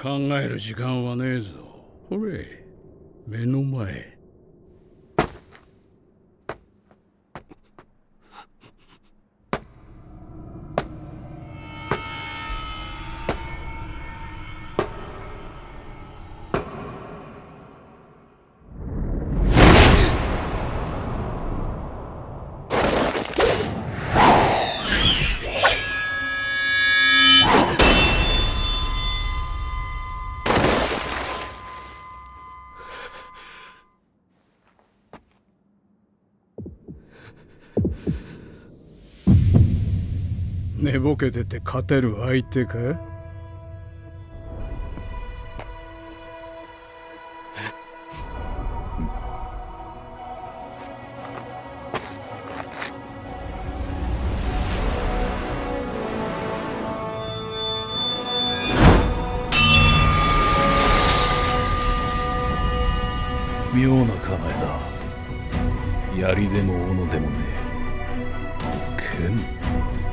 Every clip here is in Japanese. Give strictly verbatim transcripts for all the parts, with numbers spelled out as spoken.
考える時間はねえぞ。ほれ、目の前。寝ぼけてて勝てる相手か？ 妙な構えだ。槍でも斧でもねえ。剣？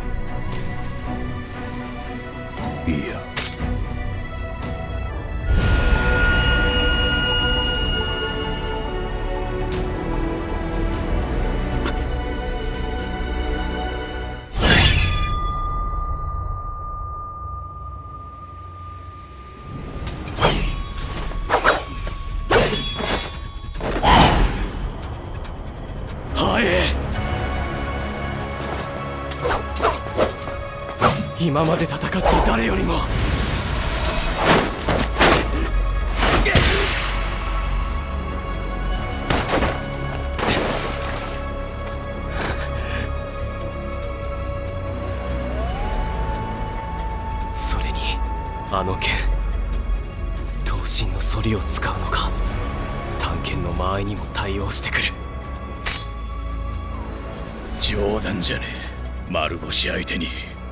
いや。 今まで戦って誰よりもそれにあの剣、刀身の反りを使うのか。短剣の間合いにも対応してくる。 冗談じゃねえ、丸腰相手に。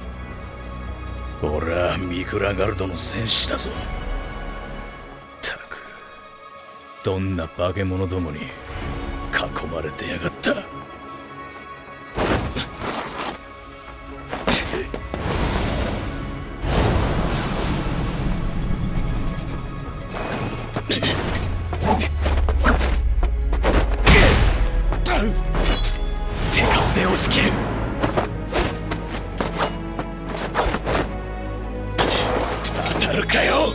俺はミクラガルドの戦士だぞ。ったく、どんな化け物どもに囲まれてやがった。 手数で押し切る。 当たるかよ。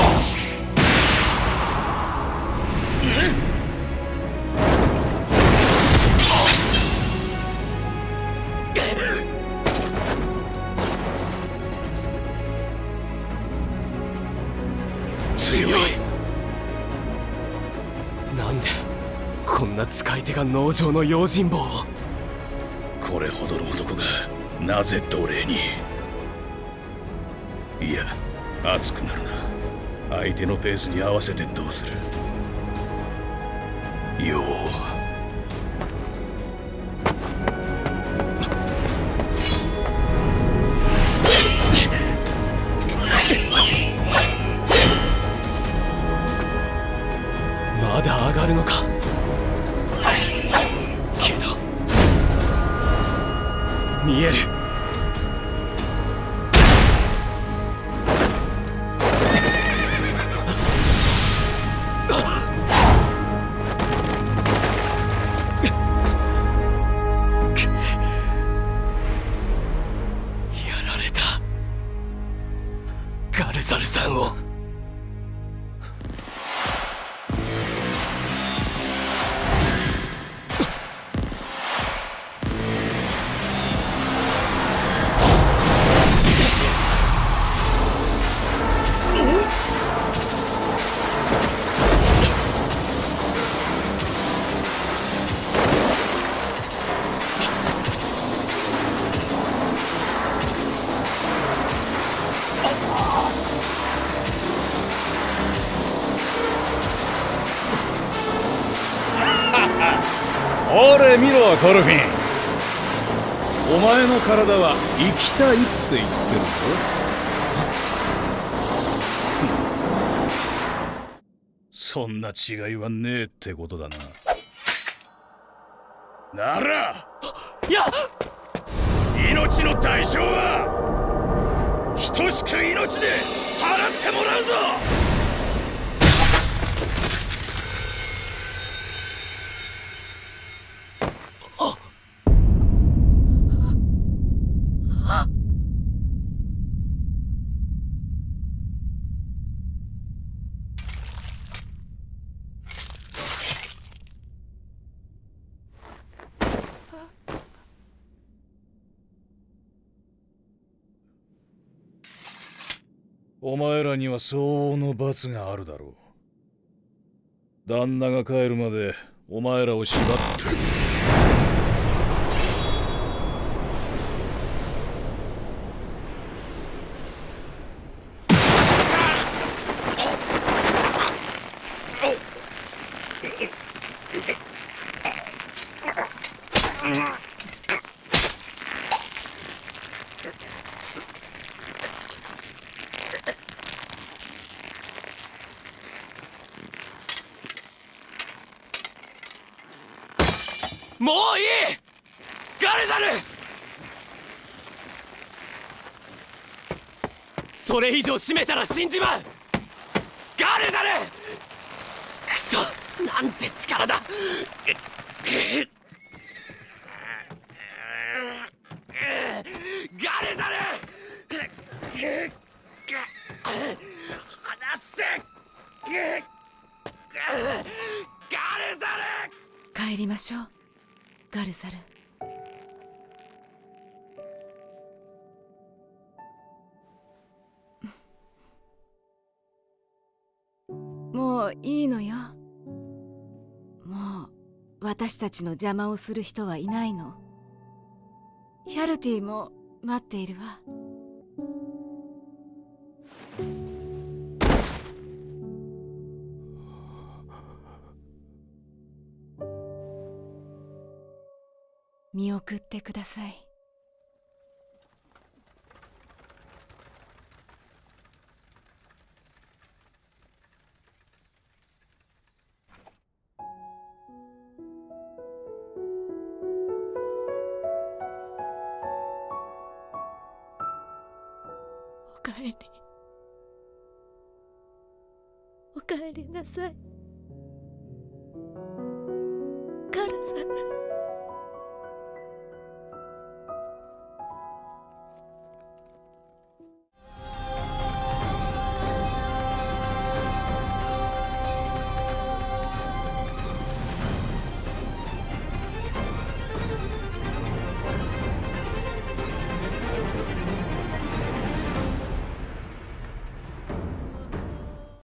強い。 なんでこんな使い手が農場の用心棒を。 これほどの男がなぜ奴隷に。いや、熱くなるな。相手のペースに合わせてどうする。よう。 まだ上がるのか。けど見える。ガルザルさんを。 ほれ見ろコルフィン。お前の体は生きたいって言ってるぞ。そんな違いはねえってことだな。ならいや、 命の代償は等しく命で払ってもらうぞ。お前らには相応の罰があるだろう。旦那が帰るまでお前らを縛って。 もういい！ガルザル！それ以上締めたら死んじまう！ガルザル！クソ！なんて力だ！ガルザル！離せ！ガルザル！ 帰りましょう。ガルザル。もういいのよ。もう私たちの邪魔をする人はいないの。ヒャルティも待っているわ。見送ってください。おかえり。おかえりなさい。ガルザル。